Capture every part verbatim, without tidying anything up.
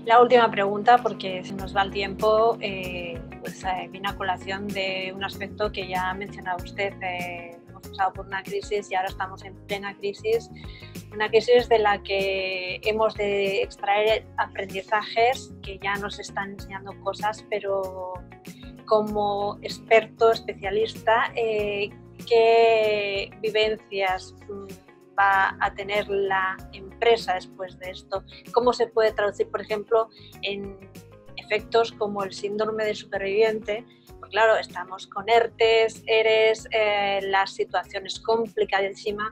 La última pregunta, porque se nos va el tiempo, eh, pues eh, viene a colación de un aspecto que ya ha mencionado usted. Eh, hemos pasado por una crisis y ahora estamos en plena crisis, una crisis de la que hemos de extraer aprendizajes que ya nos están enseñando cosas, pero como experto, especialista, eh, ¿qué vivencias va a tener la empresa después de esto? ¿Cómo se puede traducir, por ejemplo, en efectos como el síndrome del superviviente? Pues claro, estamos con ERTES, ERES, eh, la situación es complicadísima.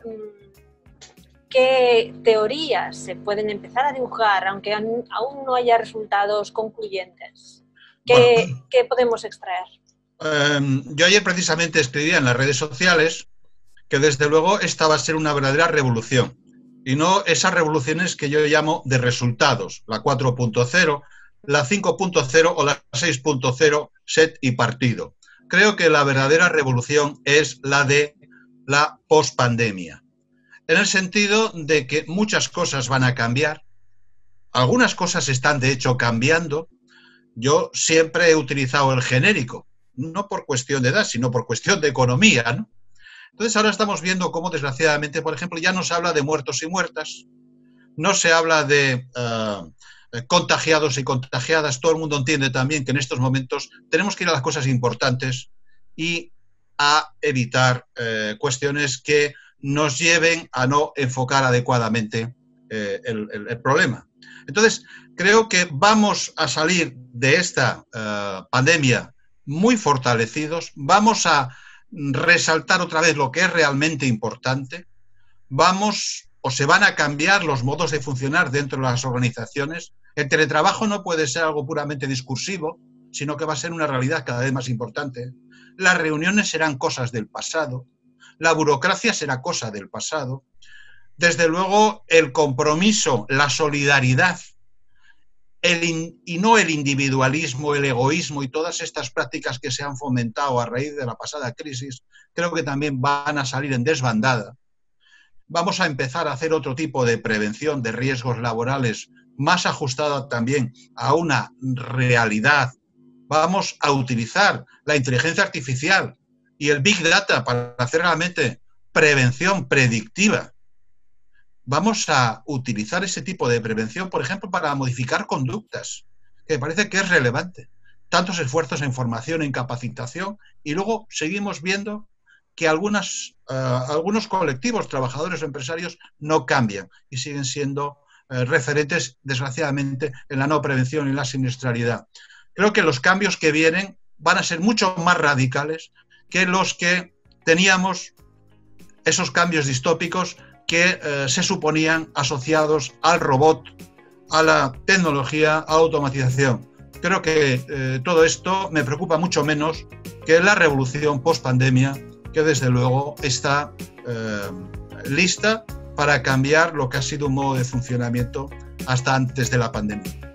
¿Qué teorías se pueden empezar a dibujar, aunque aún no haya resultados concluyentes? ¿Qué, bueno, ¿qué podemos extraer? Um, yo ayer precisamente escribía en las redes sociales que desde luego esta va a ser una verdadera revolución, y no esas revoluciones que yo llamo de resultados, la cuatro punto cero, la cinco punto cero o la seis punto cero, set y partido. Creo que la verdadera revolución es la de la pospandemia, en el sentido de que muchas cosas van a cambiar, algunas cosas están de hecho cambiando. Yo siempre he utilizado el genérico, no por cuestión de edad, sino por cuestión de economía, ¿no? Entonces ahora estamos viendo cómo, desgraciadamente, por ejemplo, ya no se habla de muertos y muertas, no se habla de uh, contagiados y contagiadas. Todo el mundo entiende también que en estos momentos tenemos que ir a las cosas importantes y a evitar uh, cuestiones que nos lleven a no enfocar adecuadamente uh, el, el, el problema. Entonces, creo que vamos a salir de esta uh, pandemia muy fortalecidos, vamos a resaltar otra vez lo que es realmente importante, vamos o se van a cambiar los modos de funcionar dentro de las organizaciones. El teletrabajo no puede ser algo puramente discursivo, sino que va a ser una realidad cada vez más importante. Las reuniones serán cosas del pasado, la burocracia será cosa del pasado. Desde luego, el compromiso, la solidaridad, El in, y no el individualismo, el egoísmo y todas estas prácticas que se han fomentado a raíz de la pasada crisis, creo que también van a salir en desbandada. Vamos a empezar a hacer otro tipo de prevención de riesgos laborales más ajustada también a una realidad. Vamos a utilizar la inteligencia artificial y el Big Data para hacer realmente prevención predictiva. Vamos a utilizar ese tipo de prevención, por ejemplo, para modificar conductas, que me parece que es relevante. Tantos esfuerzos en formación, en capacitación, y luego seguimos viendo que algunas, uh, algunos colectivos, trabajadores o empresarios, no cambian y siguen siendo uh, referentes, desgraciadamente, en la no prevención y la siniestralidad. Creo que los cambios que vienen van a ser mucho más radicales que los que teníamos, esos cambios distópicos que eh, se suponían asociados al robot, a la tecnología, a la automatización. Creo que eh, todo esto me preocupa mucho menos que la revolución post-pandemia, que desde luego está eh, lista para cambiar lo que ha sido un modo de funcionamiento hasta antes de la pandemia.